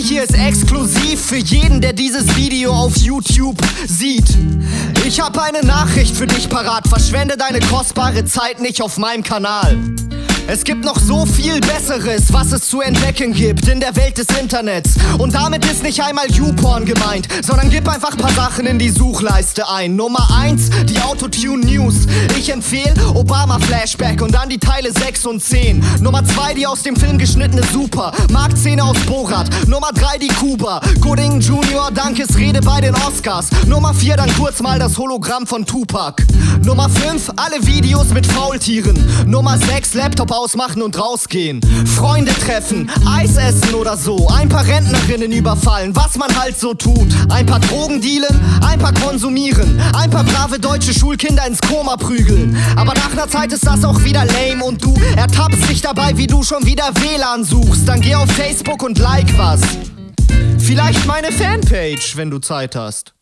hier ist exklusiv für jeden, der dieses Video auf YouTube sieht. Ich hab eine Nachricht für dich parat, verschwende deine kostbare Zeit nicht auf meinem Kanal. Es gibt noch so viel Besseres, was es zu entdecken gibt in der Welt des Internets. Und damit ist nicht einmal YouPorn gemeint, sondern gib einfach paar Sachen in die Suchleiste ein. Nummer 1, die Autotune News. Ich empfehle Obama Flashback und dann die Teile 6 und 10. Nummer 2, die aus dem Film geschnittene Super. Marktszene aus Borat. Nummer 3, die Kuba. Coding Junior, Dankesrede bei den Oscars. Nummer 4, dann kurz mal das Hologramm von Tupac. Nummer 5, alle Videos mit Faultieren. Nummer 6, Laptop ausmachen und rausgehen. Freunde treffen, Eis essen oder so. Ein paar Rentnerinnen überfallen, was man halt so tut. Ein paar Drogen dealen, ein paar konsumieren. Ein paar brave deutsche Schulkinder ins Koma prügeln. Aber nach einer Zeit ist das auch wieder lame und du ertappst dich dabei, wie du schon wieder WLAN suchst. Dann geh auf Facebook und like was. Vielleicht meine Fanpage, wenn du Zeit hast.